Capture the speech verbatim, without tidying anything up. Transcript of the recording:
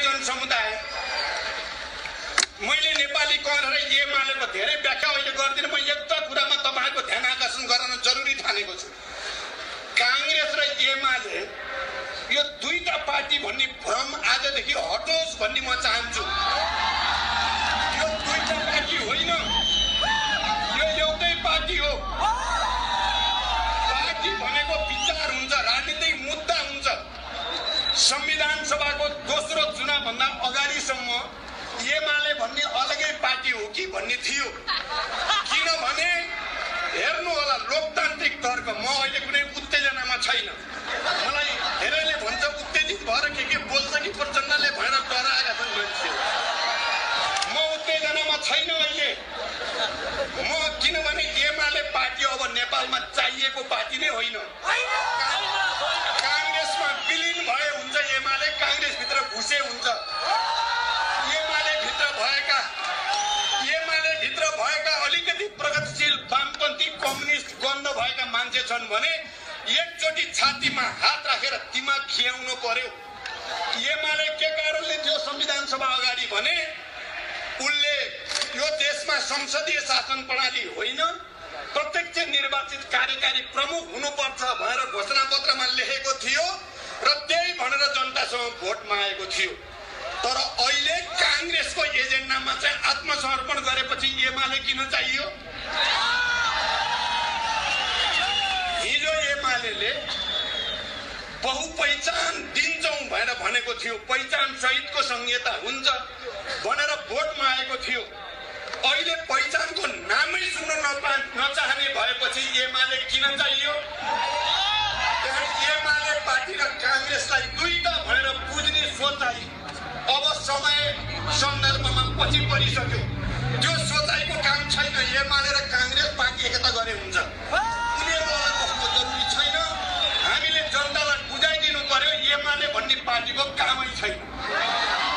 हरिजन समुदाय मैले नेपाली कन र एमालेको धेरै व्याख्या अहिले गर्दिन। म एउटा कुरामा तपाईहरुको ध्यान आकर्षण गराउन जरुरी ठानेको छु। कांग्रेस र एमाले यो दुईटा पार्टी भन्ने भ्रम आजदेखि हटोस् भन्ने म चाहन्छु। यो दुईटा पार्टी होइन, यो एउटै पार्टी हो। पार्टी भनेको विचार हुन्छ, राजनीतिक मुद्दा हुन्छ। संविधान सभाको दोस्रो चुनाव भन्दा अगाडिसम्म एमाले भन्ने अलगै पार्टी हो कि भन्ने थियो। किनभने हेर्नु होला लोकतान्त्रिक तर्क, म अहिले कुनै उत्तेजनामा छैन। मलाई धेरैले भन्छ उत्तेजित भएर के के बोल्छ कि प्रचण्डले भएर डराएका छन् मान्छे। म उत्तेजनामा छैन अहिले। म किनभने एमाले पार्टी अब नेपालमा चाहिएको पार्टी नै होइन। कांग्रेसमा विलिन भए हुन्छ एमाले, कांग्रेसभित्र घुसे हुन्छ। एमाले भित्र भएका एमाले भित्र भएका अलिकति प्रगतिशील वामपन्थी कम्युनिस्ट गन्ध भएका मान्छे छन् भने एकचोटि छातीमा हात राखेर दिमाग खियाउनु पर्यो। एमाले के कारणले थियो संविधान सभा अगाडि भने उनले यो देशमा संसदीय शासन प्रणाली होइन, प्रत्यक्ष निर्वाचित कार्यकारी प्रमुख हुनुपर्छ भनेर घोषणापत्रमा लेखेको थियो र त्यही भनेर जनतासँग भोट मागेको थियो। तर अहिले कांग्रेसको एजेन्डामा चाहिँ आत्मसमर्पण गरेपछि एमाले किन चाहियो? हिजो एमाले बहुपहिचान दिन्छौं भनेर भनेको थियो, पहिचान सहितको संहिता हुन्छ भनेर भोट मागेको थियो। अहिले पहिचानको नामै सुन्न नचाहने भएपछि एमाले किन चाहियो? एमाले पार्टी र कांग्रेसलाई दुईटा भनेर बुझ्ने सोचाइ अब समय सन्दर्भमा पछि परिसक्यो। त्यो सोचाइको काम छैन। एमाले र कांग्रेस पार्टी एकता गरे हुन्छ। उनीहरूलाई बस्नु जरुरी छैन। हामीले जनतालाई बुझाइदिनु पर्यो एमाले भन्ने पार्टीको कामै छैन।